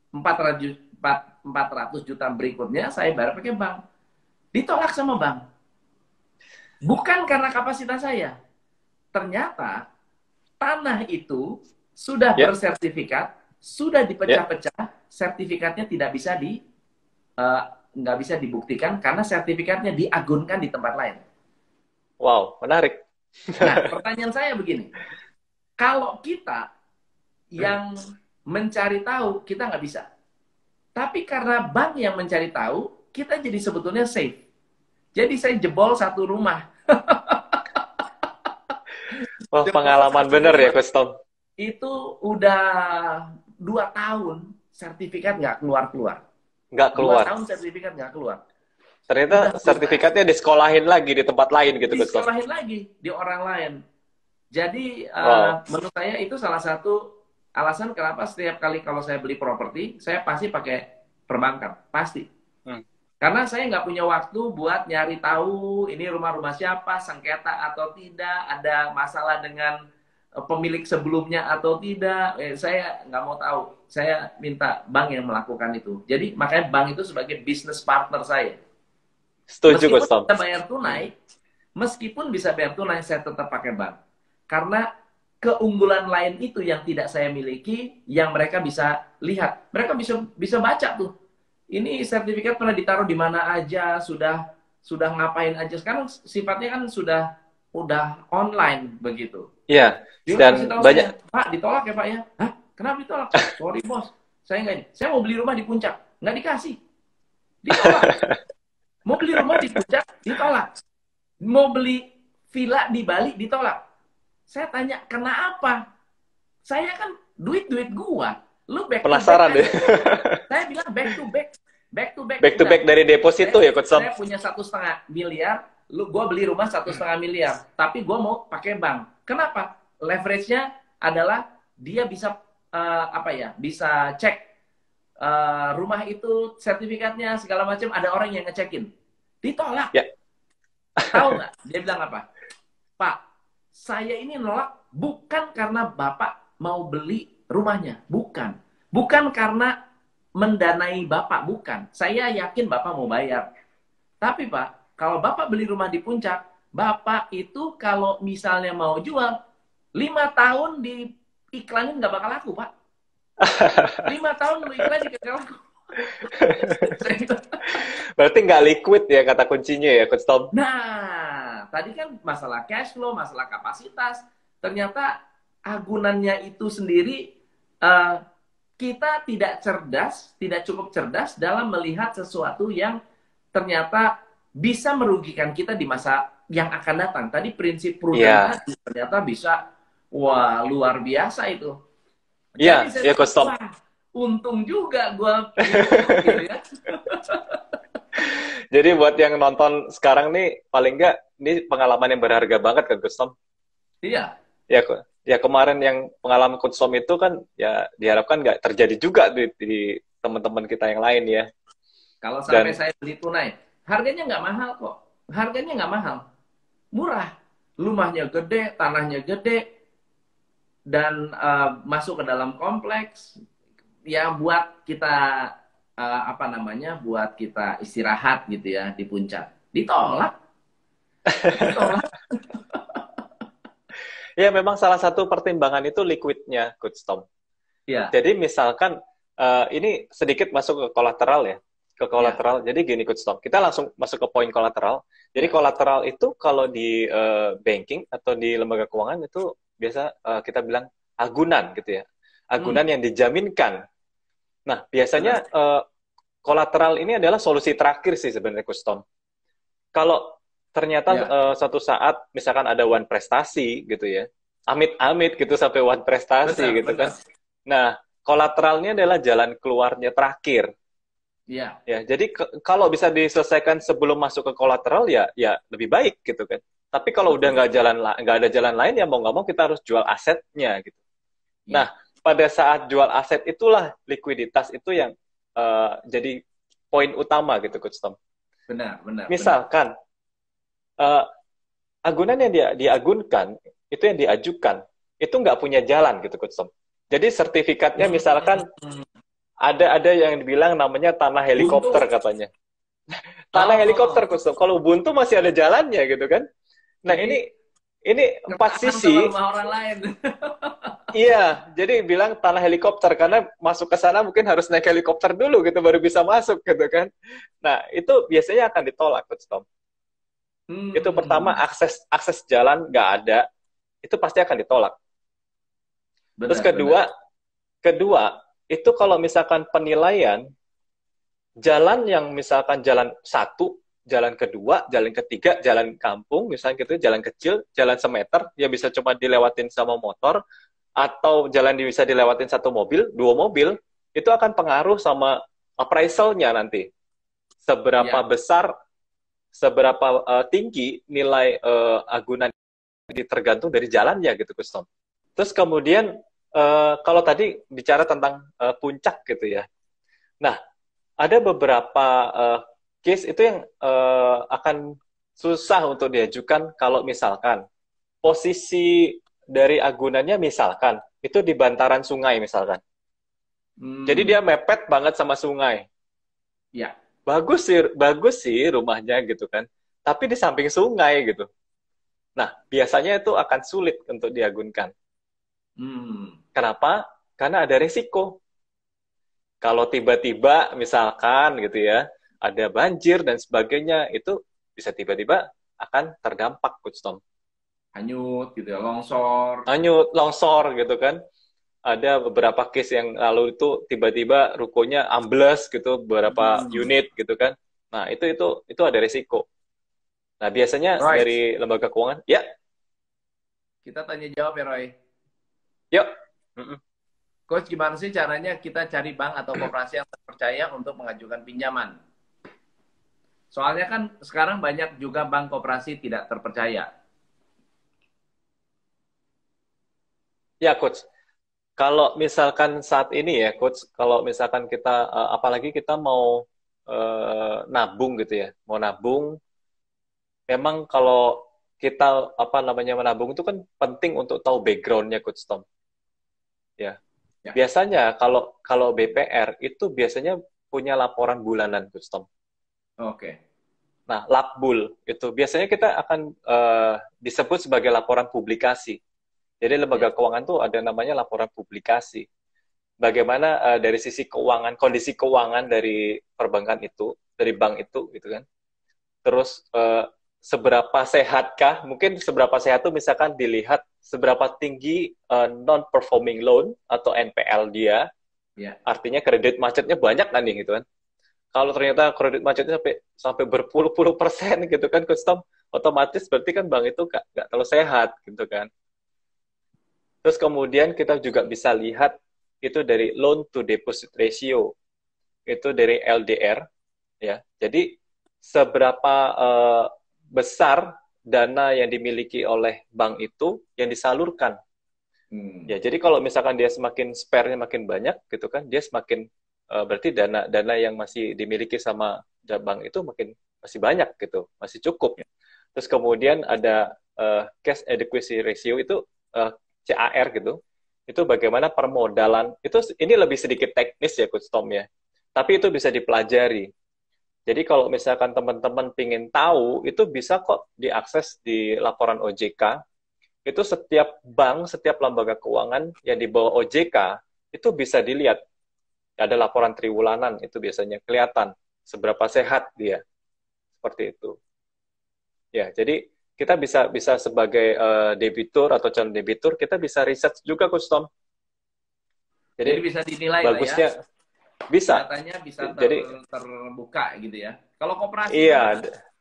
[SPEAKER 1] 400 juta berikutnya saya bayar pakai bank. Ditolak sama bank. Bukan karena kapasitas saya. Ternyata tanah itu sudah
[SPEAKER 2] Ya.
[SPEAKER 1] bersertifikat, sudah
[SPEAKER 2] Ya.
[SPEAKER 1] dipecah-pecah, sertifikatnya tidak bisa eh, nggak bisa dibuktikan karena sertifikatnya diagunkan di tempat lain.
[SPEAKER 2] Wow, menarik.
[SPEAKER 1] Nah, pertanyaan saya begini, kalau kita yang mencari tahu, kita nggak bisa. Tapi karena bank yang mencari tahu, kita jadi sebetulnya safe. Jadi saya jebol satu rumah.
[SPEAKER 2] Wah,
[SPEAKER 1] Jebol
[SPEAKER 2] pengalaman
[SPEAKER 1] satu
[SPEAKER 2] bener ya,
[SPEAKER 1] rumah.
[SPEAKER 2] Coach Tom.
[SPEAKER 1] Itu udah 2 tahun sertifikat nggak keluar-keluar.
[SPEAKER 2] Nggak
[SPEAKER 1] dua
[SPEAKER 2] keluar.
[SPEAKER 1] tahun sertifikat nggak keluar.
[SPEAKER 2] Ternyata
[SPEAKER 1] Udah lunas.
[SPEAKER 2] sertifikatnya disekolahin lagi di tempat lain gitu, Coach Tom.
[SPEAKER 1] Disekolahin lagi di orang lain. Jadi
[SPEAKER 2] Wow.
[SPEAKER 1] menurut saya itu salah satu alasan kenapa setiap kali kalau saya beli properti, saya pasti pakai perbankan, pasti.
[SPEAKER 2] Hmm.
[SPEAKER 1] Karena saya nggak punya waktu buat nyari tahu ini rumah-rumah siapa, sengketa atau tidak, ada masalah dengan pemilik sebelumnya atau tidak. Saya nggak mau tahu. Saya minta bank yang melakukan itu. Jadi makanya bank itu sebagai business partner saya.
[SPEAKER 2] Setuju,
[SPEAKER 1] Meskipun
[SPEAKER 2] Coach Tom.
[SPEAKER 1] bisa bayar tunai, meskipun bisa bayar tunai, saya tetap pakai bank. Karena keunggulan lain itu yang tidak saya miliki, yang mereka bisa lihat. Mereka bisa bisa baca tuh. Ini sertifikat pernah ditaruh di mana aja, sudah ngapain aja. Sekarang sifatnya kan sudah udah online begitu.
[SPEAKER 2] Iya,
[SPEAKER 1] Dia
[SPEAKER 2] dan
[SPEAKER 1] kasih tahu
[SPEAKER 2] banyak.
[SPEAKER 1] saya, Pak ditolak ya Pak ya. Hah? Kenapa ditolak? Sorry bos, saya nggak ini. Saya mau beli rumah di puncak, nggak dikasih, ditolak. Mau beli rumah di puncak, ditolak. Mau beli villa di Bali, ditolak. Saya tanya, kenapa? Saya kan duit-duit gua. Lu back to back
[SPEAKER 2] Penasaran deh.
[SPEAKER 1] aja. Saya bilang back to back. Back to back.
[SPEAKER 2] Back to
[SPEAKER 1] Udah.
[SPEAKER 2] back dari deposito ya, Coach Tom.
[SPEAKER 1] Saya punya 1,5 miliar. Gue beli rumah 1,5 miliar. Tapi gue mau pakai bank. Kenapa? Leverage-nya adalah dia bisa apa ya? Bisa cek rumah itu sertifikatnya segala macam. Ada orang yang ngecekin. Ditolak.
[SPEAKER 2] Ya.
[SPEAKER 1] Tahu nggak? Dia bilang apa? Pak, saya ini nolak bukan karena Bapak mau beli rumahnya. Bukan. Bukan karena mendanai Bapak. Bukan. Saya yakin Bapak mau bayar. Tapi Pak, kalau Bapak beli rumah di puncak, Bapak itu kalau misalnya mau jual, 5 tahun di iklanin nggak bakal laku, Pak. 5 tahun lu iklanin nggak bakal laku.
[SPEAKER 2] Berarti nggak liquid ya kata kuncinya ya, Coach Tom.
[SPEAKER 1] Nah, tadi kan masalah cash flow, masalah kapasitas. Ternyata agunannya itu sendiri eh, kita tidak cerdas, tidak cukup cerdas dalam melihat sesuatu yang ternyata bisa merugikan kita di masa yang akan datang. Tadi prinsip prudent
[SPEAKER 2] Iya,
[SPEAKER 1] tadi ternyata bisa, wah luar biasa itu.
[SPEAKER 2] iya,
[SPEAKER 1] Jadi saya
[SPEAKER 2] iya,
[SPEAKER 1] bilang,
[SPEAKER 2] Coach Tom.
[SPEAKER 1] wah untung juga gue itu gitu ya.
[SPEAKER 2] Jadi buat yang nonton sekarang nih, paling nggak, ini pengalaman yang berharga banget kan, Coach Tom.
[SPEAKER 1] Iya,
[SPEAKER 2] Ya, ya kemarin yang pengalaman Coach Tom itu kan, ya diharapkan nggak terjadi juga di teman-teman kita yang lain ya.
[SPEAKER 1] kalau sampai
[SPEAKER 2] Dan
[SPEAKER 1] saya beli tunai, harganya nggak mahal kok. Harganya nggak mahal, murah. Rumahnya gede, tanahnya gede, dan masuk ke dalam kompleks. Ya buat kita apa namanya, buat kita istirahat gitu ya di puncak. Ditolak, ditolak.
[SPEAKER 2] ya memang salah satu pertimbangan itu liquidnya, Coach Tom.
[SPEAKER 1] Ya,
[SPEAKER 2] Jadi misalkan ini sedikit masuk ke kolateral ya, ke
[SPEAKER 1] ya,
[SPEAKER 2] kolateral. Jadi gini Coach Tom, kita langsung masuk ke poin kolateral. Jadi
[SPEAKER 1] ya.
[SPEAKER 2] kolateral itu kalau di banking atau di lembaga keuangan itu biasa kita bilang agunan gitu ya, agunan
[SPEAKER 1] Hmm,
[SPEAKER 2] yang dijaminkan. Nah
[SPEAKER 1] benar.
[SPEAKER 2] biasanya kolateral ini adalah solusi terakhir sih sebenarnya Coach Tom. Kalau ternyata
[SPEAKER 1] Ya,
[SPEAKER 2] suatu saat misalkan ada one prestasi gitu ya, amit-amit gitu sampai one prestasi
[SPEAKER 1] benar,
[SPEAKER 2] gitu kan.
[SPEAKER 1] benar.
[SPEAKER 2] Nah, kolateralnya adalah jalan keluarnya terakhir.
[SPEAKER 1] Ya,
[SPEAKER 2] Ya, jadi kalau bisa diselesaikan sebelum masuk ke kolateral ya, ya lebih baik gitu kan. Tapi kalau udah
[SPEAKER 1] betul.
[SPEAKER 2] nggak ada jalan lain ya mau nggak mau kita harus jual asetnya gitu. Nah,
[SPEAKER 1] Ya,
[SPEAKER 2] pada saat jual aset itulah likuiditas itu yang jadi poin utama gitu, Coach Tom.
[SPEAKER 1] benar, benar, benar.
[SPEAKER 2] Misalkan eh, agunan yang diagunkan itu yang diajukan itu nggak punya jalan gitu, Coach Tom. Jadi sertifikatnya misalkan
[SPEAKER 1] Hmm,
[SPEAKER 2] ada yang dibilang namanya tanah
[SPEAKER 1] buntu.
[SPEAKER 2] helikopter katanya. Tanah
[SPEAKER 1] Oh,
[SPEAKER 2] helikopter khusus. Kalau buntu masih ada jalannya gitu kan. Nah,
[SPEAKER 1] jadi
[SPEAKER 2] ini empat
[SPEAKER 1] ketahan sama
[SPEAKER 2] sisi.
[SPEAKER 1] rumah orang lain.
[SPEAKER 2] Iya, jadi bilang tanah helikopter karena masuk ke sana mungkin harus naik helikopter dulu gitu baru bisa masuk gitu kan. Nah, itu biasanya akan ditolak, Coach Tom. Itu pertama
[SPEAKER 1] Hmm,
[SPEAKER 2] akses akses jalan nggak ada, itu pasti akan ditolak. Terus
[SPEAKER 1] benar, benar.
[SPEAKER 2] kedua itu kalau misalkan penilaian jalan yang misalkan jalan satu, jalan kedua, jalan ketiga, jalan kampung, misalnya gitu, jalan kecil, jalan semeter, ya bisa cuma dilewatin sama motor, atau jalan bisa dilewatin satu mobil, dua mobil, itu akan pengaruh sama appraisalnya nanti. Seberapa
[SPEAKER 1] Ya,
[SPEAKER 2] besar, seberapa tinggi nilai agunan tergantung dari jalannya gitu, Kustom. Terus kemudian kalau tadi bicara tentang puncak gitu ya. Nah, ada beberapa case itu yang akan susah untuk diajukan kalau misalkan posisi dari agunannya misalkan itu di bantaran sungai misalkan. Jadi dia mepet banget sama sungai.
[SPEAKER 1] Ya.
[SPEAKER 2] Bagus sih rumahnya gitu kan. Tapi di samping sungai gitu. Nah, biasanya itu akan sulit untuk diagunkan. Kenapa? Karena ada resiko. Kalau tiba-tiba misalkan gitu ya, ada banjir dan sebagainya, itu bisa tiba-tiba akan terdampak, Coach Tom.
[SPEAKER 1] Hanyut gitu ya, longsor.
[SPEAKER 2] Hanyut, longsor gitu kan. Ada beberapa case yang lalu itu tiba-tiba rukonya ambles gitu, beberapa unit gitu kan. Nah, itu ada resiko. Nah, biasanya dari lembaga keuangan, ya.
[SPEAKER 1] Kita tanya jawab ya, Roy.
[SPEAKER 2] Yuk.
[SPEAKER 1] Coach, gimana sih caranya kita cari bank atau koperasi yang terpercaya untuk mengajukan pinjaman? Soalnya kan sekarang banyak juga bank koperasi tidak terpercaya.
[SPEAKER 2] Ya, Coach. Kalau misalkan saat ini ya, Coach, kalau misalkan kita, apalagi kita mau nabung gitu ya, mau nabung, memang kalau kita menabung itu kan penting untuk tahu backgroundnya, Coach Tom. Ya. Biasanya kalau BPR itu biasanya punya laporan bulanan, Coach Tom.
[SPEAKER 1] Oke.
[SPEAKER 2] Nah, Lapbul itu biasanya kita akan disebut sebagai laporan publikasi. Jadi lembaga keuangan tuh ada namanya laporan publikasi. Bagaimana dari sisi keuangan, kondisi keuangan dari perbankan itu, dari bank itu, gitu kan. Terus seberapa sehatkah? Mungkin seberapa sehat itu misalkan dilihat seberapa tinggi non-performing loan atau NPL dia. Yeah. Artinya kredit macetnya banyak kan nih, gitu kan. Kalau ternyata kredit macetnya sampai berpuluh-puluh % gitu kan, custom, otomatis berarti kan bank itu nggak terlalu sehat, gitu kan. Terus kemudian kita juga bisa lihat itu dari loan to deposit ratio, itu dari LDR, ya. Jadi seberapa besar dana yang dimiliki oleh bank itu yang disalurkan. Ya, jadi kalau misalkan dia semakin spare-nya makin banyak, gitu kan, dia semakin berarti dana yang masih dimiliki sama bank itu masih banyak gitu, masih cukup. Terus kemudian ada cash adequacy ratio itu CAR gitu, itu bagaimana permodalan, ini lebih sedikit teknis ya Coach Tom ya, tapi itu bisa dipelajari. Jadi kalau misalkan teman-teman ingin tahu, itu bisa kok diakses di laporan OJK, itu setiap bank, setiap lembaga keuangan yang di bawah OJK, itu bisa dilihat, ada laporan triwulanan, itu biasanya kelihatan seberapa sehat dia, seperti itu. Ya, jadi kita bisa sebagai debitur atau calon debitur, kita bisa riset juga, Coach Tom.
[SPEAKER 1] Jadi bisa dinilai
[SPEAKER 2] bagusnya,
[SPEAKER 1] lah ya.
[SPEAKER 2] Bisa.
[SPEAKER 1] Datanya bisa
[SPEAKER 2] Jadi,
[SPEAKER 1] terbuka gitu ya. Kalau koperasi
[SPEAKER 2] iya.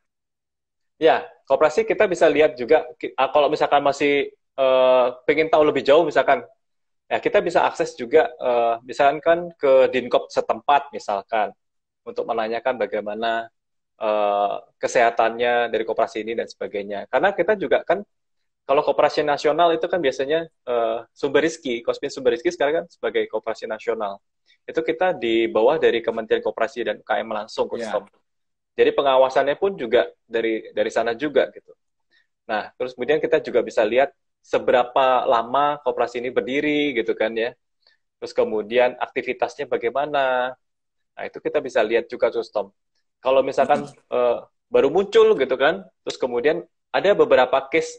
[SPEAKER 2] Ya, koperasi kita bisa lihat juga, kalau misalkan masih pengen tahu lebih jauh, misalkan, ya kita bisa akses juga, misalkan ke Dinkop setempat, misalkan, untuk menanyakan bagaimana kesehatannya dari koperasi ini dan sebagainya. Karena kita juga kan kalau koperasi nasional itu kan biasanya sumber rizki, Kospin sumber rizki sekarang kan sebagai koperasi nasional. Itu kita di bawah dari Kementerian Koperasi dan UKM langsung, yeah. Jadi pengawasannya pun juga dari sana juga gitu. Nah, terus kemudian kita juga bisa lihat seberapa lama koperasi ini berdiri gitu kan ya. Terus kemudian aktivitasnya bagaimana. Nah, itu kita bisa lihat juga, Tom. Kalau misalkan baru muncul gitu kan, terus kemudian ada beberapa case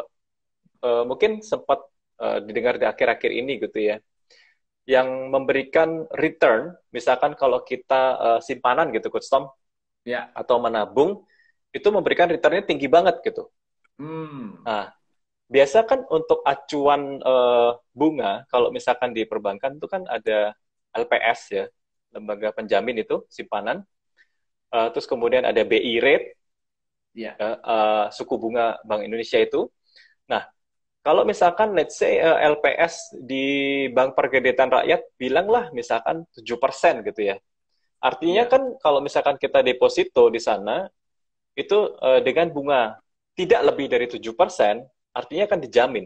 [SPEAKER 2] mungkin sempat didengar di akhir-akhir ini gitu ya, yang memberikan return, misalkan kalau kita simpanan gitu, Coach Tom, ya, atau menabung, itu memberikan returnnya tinggi banget gitu. Nah, biasa kan untuk acuan bunga, kalau misalkan di perbankan itu kan ada LPS ya, lembaga penjamin itu, simpanan. Terus kemudian ada BI rate, suku bunga Bank Indonesia itu. Nah, kalau misalkan let's say LPS di Bank Perkreditan Rakyat bilanglah misalkan 7% gitu ya. Artinya kan kalau misalkan kita deposito di sana, itu dengan bunga tidak lebih dari 7%, artinya kan dijamin.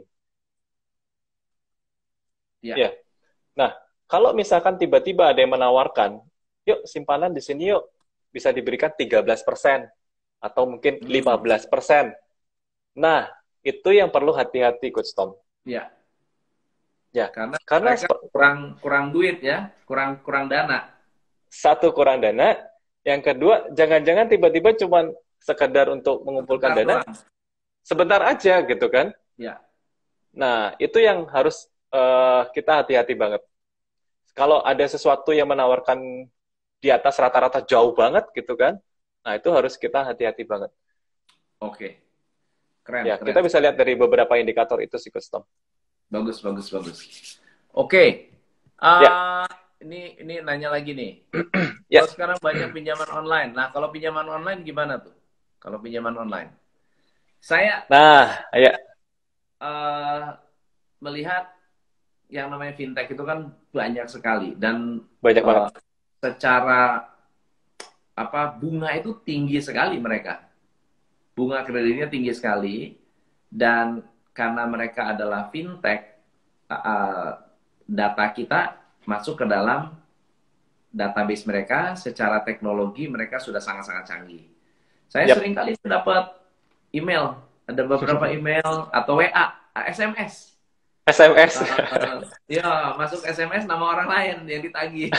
[SPEAKER 1] Ya.
[SPEAKER 2] Ya. Nah, kalau misalkan tiba-tiba ada yang menawarkan, yuk simpanan di sini yuk, bisa diberikan 13% atau mungkin
[SPEAKER 1] Hmm.
[SPEAKER 2] 15%. Nah, itu yang perlu hati-hati, Coach Tom.
[SPEAKER 1] Ya.
[SPEAKER 2] Ya,
[SPEAKER 1] Karena
[SPEAKER 2] karena
[SPEAKER 1] mereka kurang kurang duit ya, kurang kurang dana.
[SPEAKER 2] satu, kurang dana, yang kedua, jangan-jangan tiba-tiba cuma sekedar untuk mengumpulkan
[SPEAKER 1] Sebentar
[SPEAKER 2] dana,
[SPEAKER 1] doang.
[SPEAKER 2] sebentar aja gitu kan.
[SPEAKER 1] Ya.
[SPEAKER 2] Nah, itu yang harus kita hati-hati banget. Kalau ada sesuatu yang menawarkan di atas rata-rata jauh banget gitu kan, nah itu harus kita hati-hati banget.
[SPEAKER 1] Oke. Keren,
[SPEAKER 2] Ya, kita
[SPEAKER 1] keren.
[SPEAKER 2] bisa lihat dari beberapa indikator itu sih, Coach Tom.
[SPEAKER 1] Bagus, bagus, bagus. Oke.
[SPEAKER 2] Ya,
[SPEAKER 1] Ah, ini nanya lagi nih.
[SPEAKER 2] ya.
[SPEAKER 1] Kalau sekarang banyak pinjaman online. Nah, kalau pinjaman online gimana tuh? Kalau pinjaman online. Saya
[SPEAKER 2] Nah, ya,
[SPEAKER 1] eh, melihat yang namanya fintech itu kan banyak sekali dan
[SPEAKER 2] banyak banget.
[SPEAKER 1] eh, secara apa bunga itu tinggi sekali mereka. Bunga kreditnya tinggi sekali dan karena mereka adalah fintech, uh, data kita masuk ke dalam database mereka secara teknologi mereka sudah sangat-sangat canggih. Saya
[SPEAKER 2] Yap.
[SPEAKER 1] sering kali dapat email, ada beberapa email atau WA, SMS.
[SPEAKER 2] SMS.
[SPEAKER 1] Ya, masuk SMS nama orang lain yang ditagih.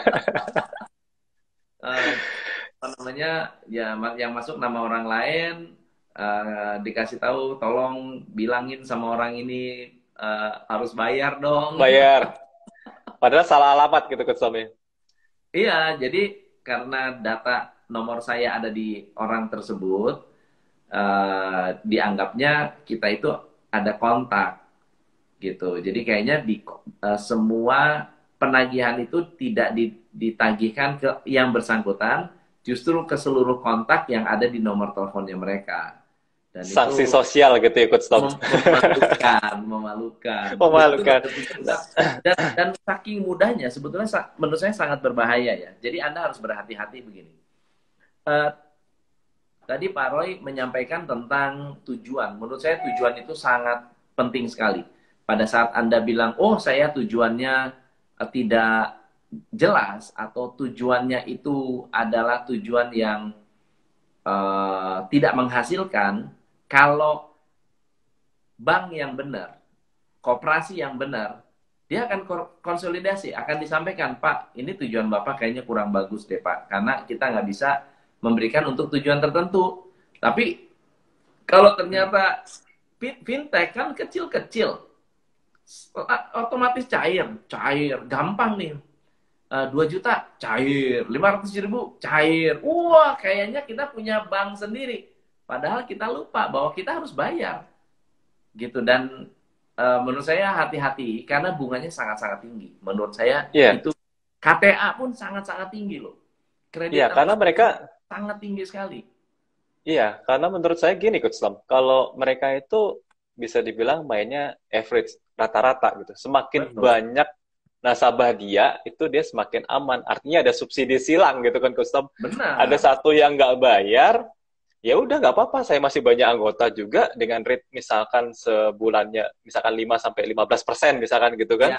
[SPEAKER 1] uh, apa namanya ya yang masuk nama orang lain, dikasih tahu tolong bilangin sama orang ini harus bayar dong.
[SPEAKER 2] Bayar. Padahal salah alamat gitu, Coach Tom. Ya.
[SPEAKER 1] Iya, jadi karena data nomor saya ada di orang tersebut, dianggapnya kita itu ada kontak gitu. Jadi kayaknya di semua penagihan itu tidak ditagihkan ke yang bersangkutan, justru ke seluruh kontak yang ada di nomor teleponnya mereka. Dan itu
[SPEAKER 2] Sanksi sosial gitu ya, Coach Tom.
[SPEAKER 1] memalukan, memalukan. Dan itu
[SPEAKER 2] Memalukan.
[SPEAKER 1] dan saking mudahnya sebetulnya menurut saya sangat berbahaya ya. Jadi Anda harus berhati-hati begini. Eh, Tadi Pak Roy menyampaikan tentang tujuan. Menurut saya tujuan itu sangat penting sekali. Pada saat Anda bilang, oh saya tujuannya tidak jelas atau tujuannya itu adalah tujuan yang tidak menghasilkan, kalau bank yang benar, koperasi yang benar, dia akan konsolidasi, akan disampaikan, Pak, ini tujuan Bapak kayaknya kurang bagus deh Pak, karena kita nggak bisa memberikan untuk tujuan tertentu. Tapi kalau ternyata fintech kan kecil-kecil, otomatis cair, cair, gampang nih. 2 juta cair, 500.000 cair. Wah, kayaknya kita punya bank sendiri. Padahal kita lupa bahwa kita harus bayar gitu. Dan menurut saya hati-hati karena bunganya sangat-sangat tinggi. Menurut saya
[SPEAKER 2] Iya,
[SPEAKER 1] itu KTA pun sangat-sangat tinggi loh.
[SPEAKER 2] iya,
[SPEAKER 1] Kredit
[SPEAKER 2] karena
[SPEAKER 1] apa
[SPEAKER 2] mereka,
[SPEAKER 1] sangat tinggi sekali.
[SPEAKER 2] iya, karena menurut saya gini, Coach Tom. Kalau mereka itu bisa dibilang mainnya average, rata-rata gitu. Semakin
[SPEAKER 1] Betul.
[SPEAKER 2] banyak nasabah dia, itu dia semakin aman. Artinya ada subsidi silang gitu kan, Coach Tom. Ada
[SPEAKER 1] Benar.
[SPEAKER 2] satu yang nggak bayar, ya udah nggak apa-apa, saya masih banyak anggota juga dengan rate misalkan sebulannya misalkan 5 sampai 15% misalkan gitu kan.
[SPEAKER 1] Ya,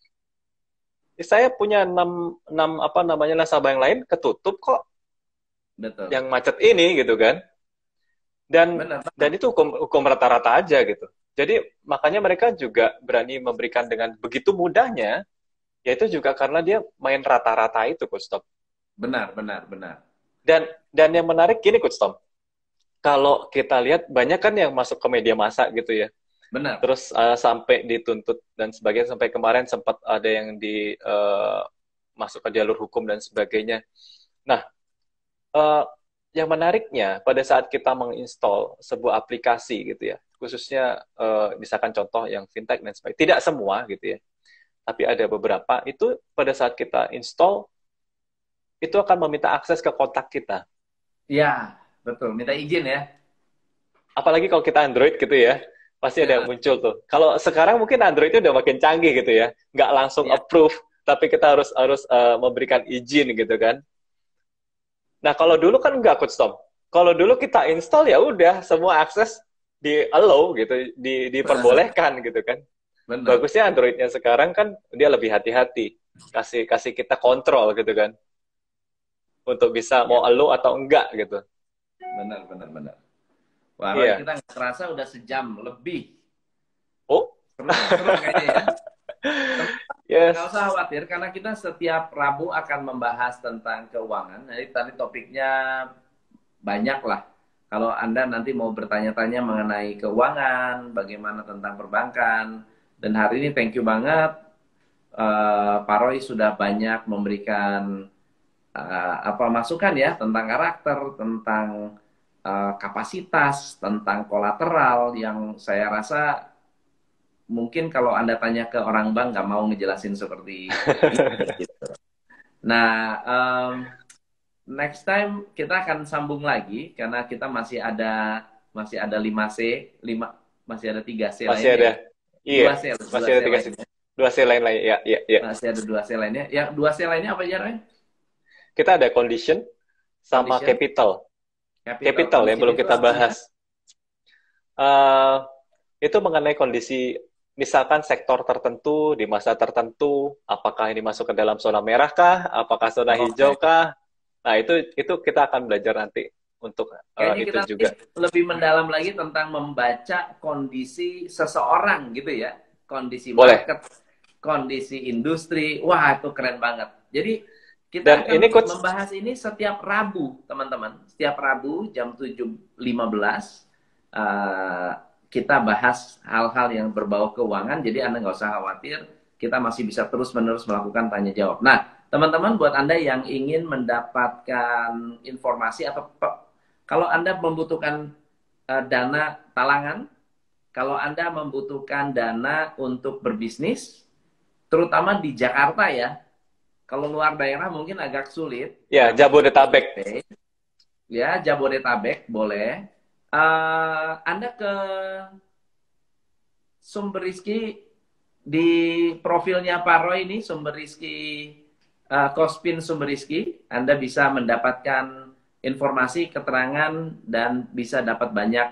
[SPEAKER 2] Saya punya 6 apa namanya nasabah yang lain ketutup kok
[SPEAKER 1] betul.
[SPEAKER 2] yang macet ini gitu kan. Dan
[SPEAKER 1] Benar
[SPEAKER 2] dan
[SPEAKER 1] banget.
[SPEAKER 2] itu hukum rata-rata aja gitu. Jadi makanya mereka juga berani memberikan dengan begitu mudahnya, yaitu juga karena dia main rata-rata itu, Coach Tom.
[SPEAKER 1] Benar, benar, benar.
[SPEAKER 2] Dan yang menarik gini, Coach Tom. Kalau kita lihat banyak kan yang masuk ke media massa gitu ya.
[SPEAKER 1] Benar.
[SPEAKER 2] Terus sampai dituntut dan sebagainya, sampai kemarin sempat ada yang di masuk ke jalur hukum dan sebagainya. Nah, uh, yang menariknya pada saat kita menginstall sebuah aplikasi gitu ya, khususnya misalkan contoh yang fintech dan sebagainya, tidak semua gitu ya, tapi ada beberapa itu pada saat kita install itu akan meminta akses ke kontak kita.
[SPEAKER 1] Ya, betul. Minta izin ya.
[SPEAKER 2] Apalagi kalau kita Android gitu ya, pasti ada yang
[SPEAKER 1] Ya,
[SPEAKER 2] muncul tuh. Kalau sekarang mungkin Android itu udah makin canggih gitu ya, nggak langsung
[SPEAKER 1] ya.
[SPEAKER 2] approve, tapi kita harus harus memberikan izin gitu kan. Nah kalau dulu kan nggak, Coach Tom. Kalau dulu kita install ya udah semua akses di allow gitu, diperbolehkan gitu kan.
[SPEAKER 1] Benar.
[SPEAKER 2] Bagusnya Androidnya sekarang kan dia lebih hati-hati, kasih kita kontrol gitu kan, untuk bisa mau allow atau enggak gitu.
[SPEAKER 1] Benar, benar, benar. Wah, Roy,
[SPEAKER 2] Iya.
[SPEAKER 1] kita nggak terasa udah sejam lebih.
[SPEAKER 2] Oh.
[SPEAKER 1] Seru, seru kayaknya ya. Nggak
[SPEAKER 2] Yes.
[SPEAKER 1] usah khawatir, karena kita setiap Rabu akan membahas tentang keuangan. Jadi tadi topiknya banyak lah. Kalau Anda nanti mau bertanya-tanya mengenai keuangan, bagaimana tentang perbankan, dan hari ini thank you banget, Pak Roy sudah banyak memberikan apa masukan ya tentang karakter, tentang kapasitas, tentang kolateral yang saya rasa mungkin kalau Anda tanya ke orang bank nggak mau ngejelasin seperti ini gitu. Nah, next time kita akan sambung lagi karena kita masih ada 5C, 5 masih ada 3C
[SPEAKER 2] Masih
[SPEAKER 1] lainnya.
[SPEAKER 2] ada. Iya.
[SPEAKER 1] 2C,
[SPEAKER 2] Masih
[SPEAKER 1] 2C
[SPEAKER 2] ada
[SPEAKER 1] lainnya.
[SPEAKER 2] 2C lain lain. Ya, ya, ya.
[SPEAKER 1] Masih ada 2C lainnya. Yang 2C lainnya apa aja, Roy?
[SPEAKER 2] Kita ada condition sama
[SPEAKER 1] Condition,
[SPEAKER 2] capital. Capital yang
[SPEAKER 1] condition
[SPEAKER 2] belum
[SPEAKER 1] itu
[SPEAKER 2] kita
[SPEAKER 1] artinya
[SPEAKER 2] bahas. Eh, itu mengenai kondisi misalkan sektor tertentu di masa tertentu, apakah ini masuk ke dalam zona merah kah, apakah zona hijau
[SPEAKER 1] oke.
[SPEAKER 2] kah? Nah, itu kita akan belajar nanti untuk
[SPEAKER 1] Kayaknya
[SPEAKER 2] itu
[SPEAKER 1] kita nanti
[SPEAKER 2] juga.
[SPEAKER 1] lebih mendalam lagi tentang membaca kondisi seseorang gitu ya. Kondisi
[SPEAKER 2] Boleh.
[SPEAKER 1] market, kondisi industri. Wah, itu keren banget. Jadi kita
[SPEAKER 2] Dan
[SPEAKER 1] akan
[SPEAKER 2] ini coach,
[SPEAKER 1] membahas ini setiap Rabu, teman-teman. Setiap Rabu jam 7.15 uh, kita bahas hal-hal yang berbau keuangan. Jadi Anda nggak usah khawatir, kita masih bisa terus-menerus melakukan tanya jawab. Nah, teman-teman, buat Anda yang ingin mendapatkan informasi atau kalau Anda membutuhkan dana talangan, kalau Anda membutuhkan dana untuk berbisnis, terutama di Jakarta ya, kalau luar daerah mungkin agak sulit.
[SPEAKER 2] ya Jabodetabek.
[SPEAKER 1] Ya, Jabodetabek boleh. Anda ke Sumber Rizki di profilnya Pak Roy ini, Sumber Rizki, Kospin Sumber Rizki, Anda bisa mendapatkan informasi, keterangan, dan bisa dapat banyak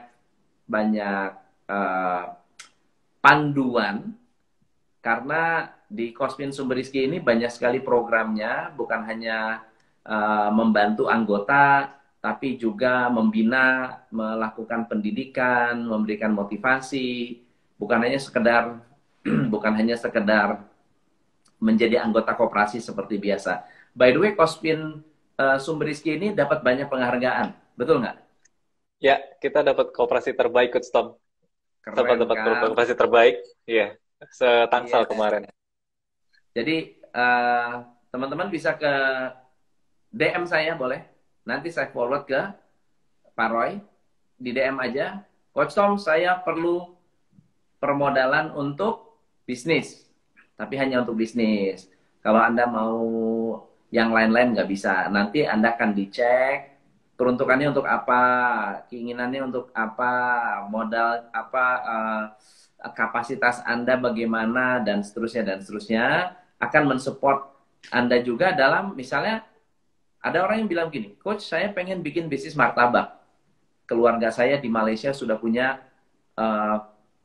[SPEAKER 1] panduan, karena di Kospin Sumber Rizki ini banyak sekali programnya, bukan hanya membantu anggota, tapi juga membina, melakukan pendidikan, memberikan motivasi, bukan hanya sekedar bukan hanya sekedar menjadi anggota koperasi seperti biasa. By the way, Kospin Sumber Rizki ini dapat banyak penghargaan, betul nggak?
[SPEAKER 2] Ya, kita dapat koperasi terbaik, Coach Tom.
[SPEAKER 1] Keren
[SPEAKER 2] Dapat
[SPEAKER 1] kan?
[SPEAKER 2] koperasi terbaik, iya, setangsel
[SPEAKER 1] Yeah.
[SPEAKER 2] kemarin.
[SPEAKER 1] Jadi teman-teman bisa ke DM saya boleh. Nanti saya forward ke Pak Roy. Di DM aja. Coach Tom, saya perlu permodalan untuk bisnis. Tapi hanya untuk bisnis. Kalau Anda mau yang lain-lain nggak bisa. Nanti Anda akan dicek peruntukannya untuk apa, keinginannya untuk apa, modal apa, kapasitas Anda bagaimana, dan seterusnya, akan mensupport Anda juga dalam, misalnya, ada orang yang bilang gini, Coach, saya pengen bikin bisnis martabak. Keluarga saya di Malaysia sudah punya uh,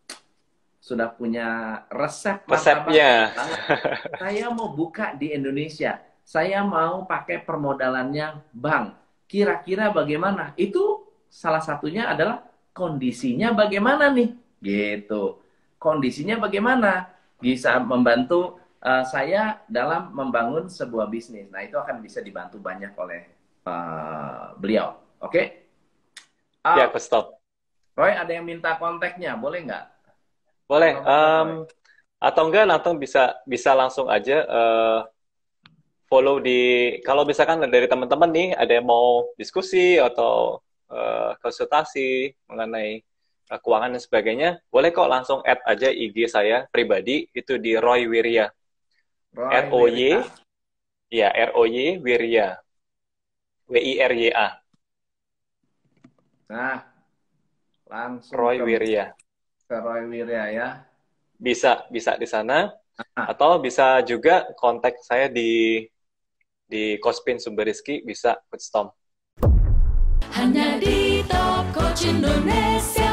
[SPEAKER 1] resep martabak.
[SPEAKER 2] Resepnya.
[SPEAKER 1] Saya mau buka di Indonesia. Saya mau pakai permodalannya bank. Kira-kira bagaimana? Itu salah satunya adalah kondisinya bagaimana nih? Gitu. Kondisinya bagaimana? Bisa membantu saya dalam membangun sebuah bisnis. Nah, itu akan bisa dibantu banyak oleh beliau. Oke?
[SPEAKER 2] Ya, Coach Tom.
[SPEAKER 1] Roy, ada yang minta kontaknya, boleh nggak?
[SPEAKER 2] Boleh. Atau enggak, langsung bisa langsung aja follow kalau misalkan dari teman-teman nih ada yang mau diskusi atau konsultasi mengenai keuangan dan sebagainya, boleh kok langsung add aja IG saya pribadi, itu di Roy Wirya. ROY, ya ROY Wirya, WIRYA.
[SPEAKER 1] Nah, langsung
[SPEAKER 2] Roy Wirya.
[SPEAKER 1] Ke Roy Wirya ya.
[SPEAKER 2] Bisa di sana, atau bisa juga kontak saya di Kospin Sumber Rizki, bisa Coach Tom.
[SPEAKER 3] Hanya di Top Coach Indonesia.